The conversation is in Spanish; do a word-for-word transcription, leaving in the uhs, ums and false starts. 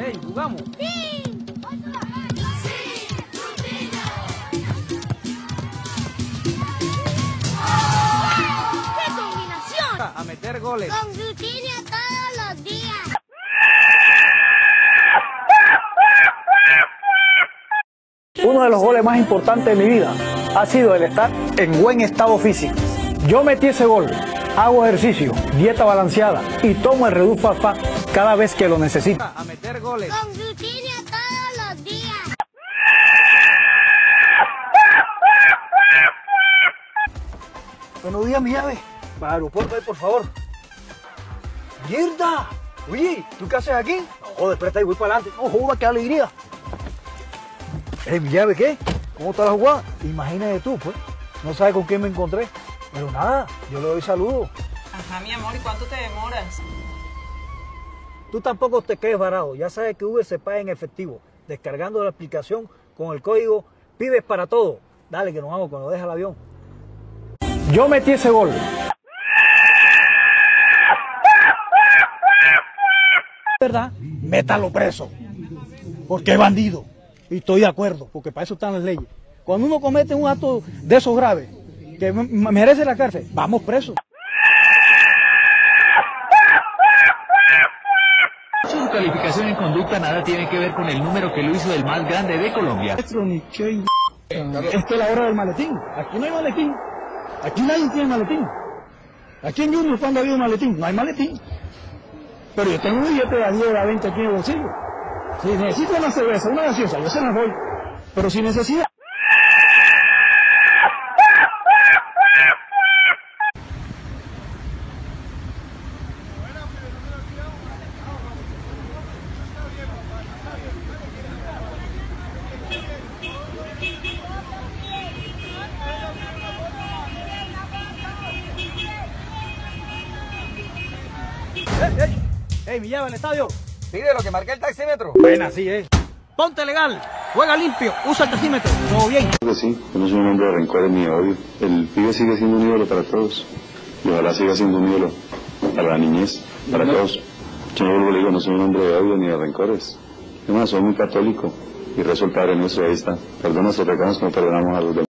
Hey, ¿jugamos? ¡Sí! ¡Qué combinación! A meter goles. Con Rutinio todos los días. Uno de los goles más importantes de mi vida ha sido el estar en buen estado físico. Yo metí ese gol, hago ejercicio, dieta balanceada y tomo el Reduc Fast Fast cada vez que lo necesito. A meter goles. Con Rutinio todos los días. Buenos días, mi llave. Para el aeropuerto ahí, por favor. ¡Mierda! Oye, ¿tú qué haces aquí? No, joder, presta y voy para adelante. No, joda, qué alegría. Eh, mi llave, ¿qué? ¿Cómo está la jugada? Imagínate tú, pues. No sabes con quién me encontré. Pero nada, yo le doy saludos. Ajá, mi amor, ¿y cuánto te demoras? Tú tampoco te quedes varado. Ya sabes que Uber se paga en efectivo. Descargando la aplicación con el código Pibes para todo. Dale, que nos vamos cuando deja el avión. Yo metí ese gol. ¿Verdad? Métalo preso. Porque es bandido. Y estoy de acuerdo, porque para eso están las leyes. Cuando uno comete un acto de esos graves, que merece la cárcel, vamos presos. Su calificación en conducta nada tiene que ver con el número que lo hizo el más grande de Colombia. Esta es la hora del maletín. Aquí no hay maletín. Aquí nadie tiene maletín. Aquí en Junior, cuando ha habido maletín, no hay maletín. Pero yo tengo un billete de a diez, de a veinte aquí en el bolsillo. Si necesito una cerveza, una gaseosa, yo se las doy. Pero si necesita... ¡Ey, ey! ¡Ey, mi llave al estadio! Pide lo que marque el taxímetro. Buena, así es. Ponte legal, juega limpio, usa el taxímetro, todo bien. Creo que sí, yo no soy un hombre de rencores ni de odio. El pibe sigue siendo un ídolo para todos. Y ojalá siga siendo un ídolo para la niñez, para todos. Yo no vuelvo, le digo, no soy un hombre de odio ni de rencores. Además, soy muy católico y rezo el Padre Nuestro, ahí está. Perdona sus pecados como perdonamos a los demás.